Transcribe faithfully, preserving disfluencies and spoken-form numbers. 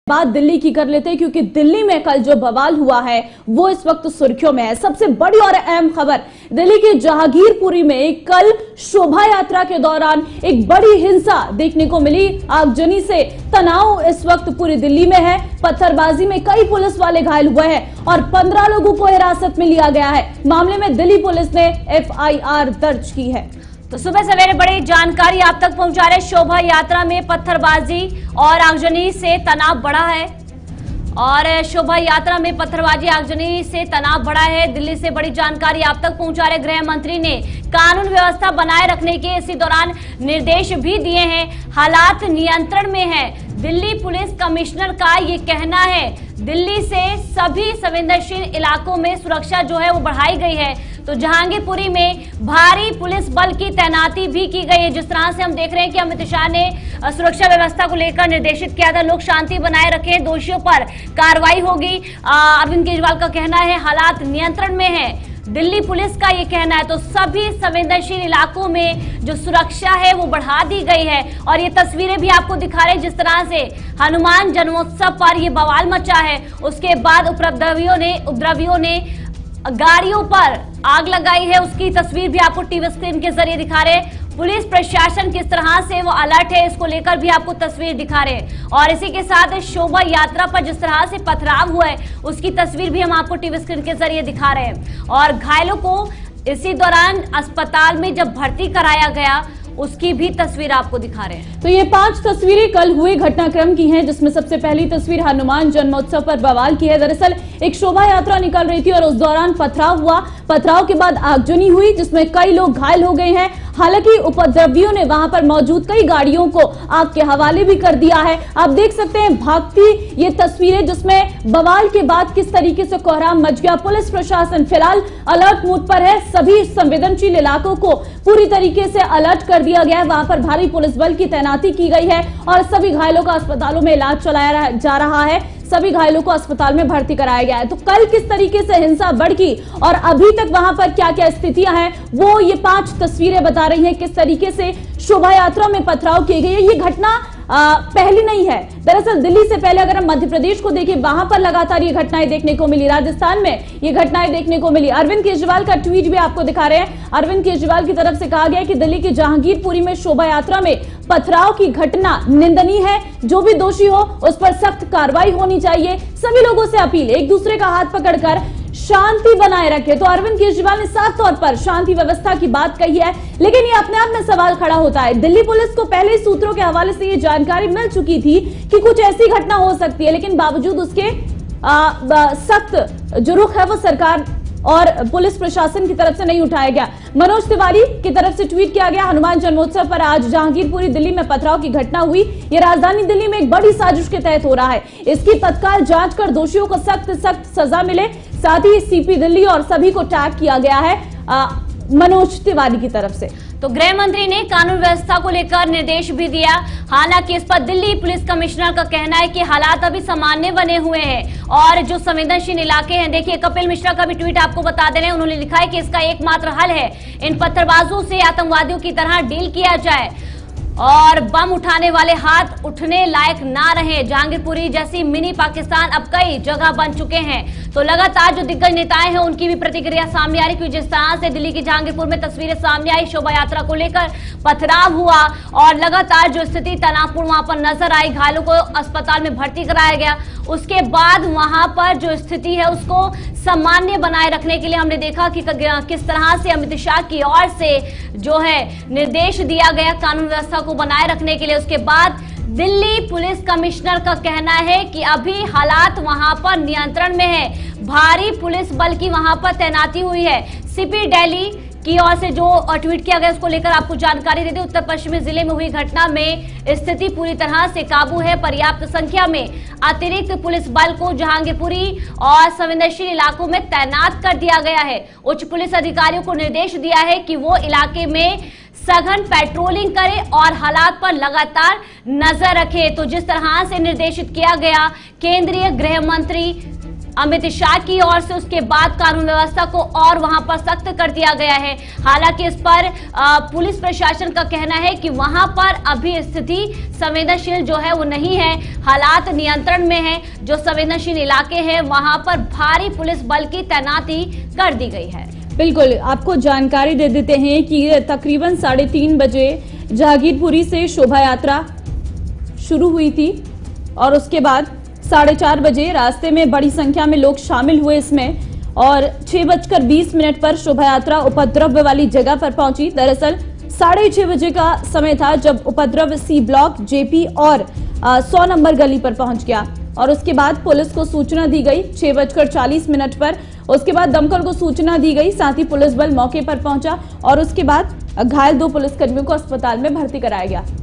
बात दिल्ली की कर लेते हैं, क्योंकि दिल्ली में कल जो बवाल हुआ है वो इस वक्त सुर्खियों में है। सबसे बड़ी और अहम खबर, दिल्ली के जहांगीरपुरी में कल शोभा यात्रा के दौरान एक बड़ी हिंसा देखने को मिली। आगजनी से तनाव इस वक्त पूरी दिल्ली में है। पत्थरबाजी में कई पुलिस वाले घायल हुए हैं और पंद्रह लोगों को हिरासत में लिया गया है। मामले में दिल्ली पुलिस ने एफ आई आर दर्ज की है। तो सुबह सवेरे बड़ी जानकारी आप तक पहुंचा रहे। शोभा यात्रा में पत्थरबाजी और आगजनी से तनाव बढ़ा है और शोभा यात्रा में पत्थरबाजी आगजनी से तनाव बढ़ा है। दिल्ली से बड़ी जानकारी आप तक पहुंचा रहे। गृह मंत्री ने कानून व्यवस्था बनाए रखने के इसी दौरान निर्देश भी दिए हैं। हालात नियंत्रण में है, दिल्ली पुलिस कमिश्नर का ये कहना है। दिल्ली से सभी संवेदनशील इलाकों में सुरक्षा जो है वो बढ़ाई गई है। तो जहांगीरपुरी में भारी पुलिस बल की तैनाती भी की गई है। जिस तरह से हम देख रहे हैं कि अमित शाह ने सुरक्षा व्यवस्था को लेकर निर्देशित किया था, लोग शांति बनाए रखें, दोषियों पर कार्रवाई होगी। अरविंद केजरीवाल का कहना है हालात नियंत्रण में है, दिल्ली पुलिस का ये कहना है। तो सभी संवेदनशील इलाकों में जो सुरक्षा है वो बढ़ा दी गई है। और ये तस्वीरें भी आपको दिखा रहे हैं जिस तरह से हनुमान जन्मोत्सव पर ये बवाल मचा है। उसके बाद उपद्रवियों ने उपद्रवियों ने गाड़ियों पर आग लगाई है, उसकी तस्वीर भी आपको टीवी स्क्रीन के जरिए दिखा रहे हैं। पुलिस प्रशासन किस तरह से वो अलर्ट है, इसको लेकर भी आपको तस्वीर दिखा रहे हैं। और इसी के साथ शोभा यात्रा पर जिस तरह से पथराव हुआ है उसकी तस्वीर भी हम आपको टीवी स्क्रीन के जरिए दिखा रहे हैं। और घायलों को इसी दौरान अस्पताल में जब भर्ती कराया गया उसकी भी तस्वीर आपको दिखा रहे हैं। तो ये पांच तस्वीरें कल हुए घटनाक्रम की हैं, जिसमें सबसे पहली तस्वीर हनुमान जन्मोत्सव पर बवाल की है। दरअसल एक शोभा यात्रा निकल रही थी और उस दौरान पथराव हुआ। पथराव के बाद आगजनी हुई जिसमें कई लोग घायल हो गए हैं। हालांकि उपद्रवियों ने वहां पर मौजूद कई गाड़ियों को आग के हवाले भी कर दिया है। आप देख सकते हैं भागती ये तस्वीरें, जिसमें बवाल के बाद किस तरीके से कोहराम मच गया। पुलिस प्रशासन फिलहाल अलर्ट मोड पर है। सभी संवेदनशील इलाकों को पूरी तरीके से अलर्ट कर दिया गया है। वहां पर भारी पुलिस बल की तैनाती की गई है और सभी घायलों का अस्पतालों में इलाज चलाया जा रहा है। सभी घायलों को अस्पताल में भर्ती कराया गया है। तो कल किस तरीके से हिंसा बढ़ गई और अभी तक वहां पर क्या क्या स्थितियां हैं वो ये पांच तस्वीरें बता रही हैं। किस तरीके से शोभा यात्रा में पथराव किए गए, ये घटना आ, पहली नहीं है। दरअसल दिल्ली से पहले अगर हम मध्य प्रदेश को देखें, वहां पर लगातार ये घटनाएं देखने को मिली। राजस्थान में ये घटनाएं देखने को मिली। अरविंद केजरीवाल का ट्वीट भी आपको दिखा रहे हैं। अरविंद केजरीवाल की तरफ से कहा गया कि दिल्ली के जहांगीरपुरी में शोभा यात्रा में पथराव की घटना निंदनीय है। जो भी दोषी हो उस पर सख्त कार्रवाई होनी चाहिए। सभी लोगों से अपील, एक दूसरे का हाथ पकड़कर शांति बनाए रखे। तो अरविंद केजरीवाल ने साफ तौर पर शांति व्यवस्था की बात कही है, लेकिन ये अपने आप में सवाल खड़ा होता है। दिल्ली पुलिस को पहले सूत्रों के हवाले से ये जानकारी मिल चुकी थी कि कुछ ऐसी घटना हो सकती है, लेकिन बावजूद उसके सख्त जो रुख है वो सरकार और पुलिस प्रशासन की तरफ से नहीं उठाया गया। मनोज तिवारी की तरफ से ट्वीट किया गया, हनुमान जन्मोत्सव पर आज जहांगीरपुरी दिल्ली में पथराव की घटना हुई। ये राजधानी दिल्ली में एक बड़ी साजिश के तहत हो रहा है। इसकी तत्काल जांच कर दोषियों को सख्त सख्त सजा मिले। साथ ही सीपी दिल्ली और सभी को टैग किया गया है आ, मनोज तिवारी की तरफ से। तो गृह मंत्री ने कानून व्यवस्था को लेकर निर्देश भी दिया। हालांकि इस पर दिल्ली पुलिस कमिश्नर का कहना है कि हालात अभी सामान्य बने हुए हैं और जो संवेदनशील इलाके हैं, देखिए कपिल मिश्रा का भी ट्वीट आपको बता दे रहे हैं। उन्होंने लिखा है कि इसका एकमात्र हल है इन पत्थरबाजों से आतंकवादियों की तरह डील किया जाए और बम उठाने वाले हाथ उठने लायक ना रहे। जहांगीरपुरी जैसी मिनी पाकिस्तान अब कई जगह बन चुके हैं। तो लगातार जो दिग्गज नेताएं हैं उनकी भी प्रतिक्रिया सामने आ रही, क्योंकि जिस तरह से दिल्ली की जहांगीरपुर में तस्वीरें सामने आई, शोभा यात्रा को लेकर पथराव हुआ और लगातार जो स्थिति तनावपूर्ण वहां पर नजर आई, घायलों को अस्पताल में भर्ती कराया गया। उसके बाद वहां पर जो स्थिति है उसको सामान्य बनाए रखने के लिए हमने देखा कि किस तरह से अमित शाह की ओर से जो है निर्देश दिया गया कानून व्यवस्था को बनाए रखने के लिए। उसके बाद दिल्ली पुलिस कमिश्नर का कहना है कि अभी हालात वहां पर नियंत्रण में है। भारी पुलिस बल की वहां पर तैनाती हुई है। सीपी दिल्ली की ओर से जो ट्वीट किया गया उसको लेकर आपको जानकारी दे दी। उत्तर पश्चिमी जिले में हुई घटना में स्थिति पूरी तरह से काबू है। पर्याप्त संख्या में अतिरिक्त पुलिस बल को जहांगीरपुरी और संवेदनशील इलाकों में तैनात कर दिया गया है। उच्च पुलिस अधिकारियों को निर्देश दिया है कि वो इलाके में सघन पेट्रोलिंग करे और हालात पर लगातार नजर रखे। तो जिस तरह से निर्देशित किया गया, केंद्रीय गृह मंत्री अमित शाह की ओर से उसके बाद कानून व्यवस्था को और वहां पर सख्त कर दिया गया है। हालांकि इस पर पुलिस प्रशासन का कहना है कि वहां पर अभी स्थिति संवेदनशील जो है वो नहीं है, हालात नियंत्रण में है। जो संवेदनशील इलाके हैं वहां पर भारी पुलिस बल की तैनाती कर दी गई है। बिल्कुल, आपको जानकारी दे देते हैं कि तकरीबन साढ़े तीन बजे जहांगीरपुरी से शोभा यात्रा शुरू हुई थी और उसके बाद साढ़े चार बजे रास्ते में बड़ी संख्या में लोग शामिल हुए इसमें, और छह बजकर बीस मिनट पर शोभा यात्रा उपद्रव वाली जगह पर पहुंची। दरअसल साढ़े छह बजे का समय था जब उपद्रव सी ब्लॉक, जेपी और सौ नंबर गली पर पहुंच गया और उसके बाद पुलिस को सूचना दी गई छह बजकर चालीस मिनट पर। उसके बाद दमकल को सूचना दी गई, साथ ही पुलिस बल मौके पर पहुंचा और उसके बाद घायल दो पुलिसकर्मियों को अस्पताल में भर्ती कराया गया।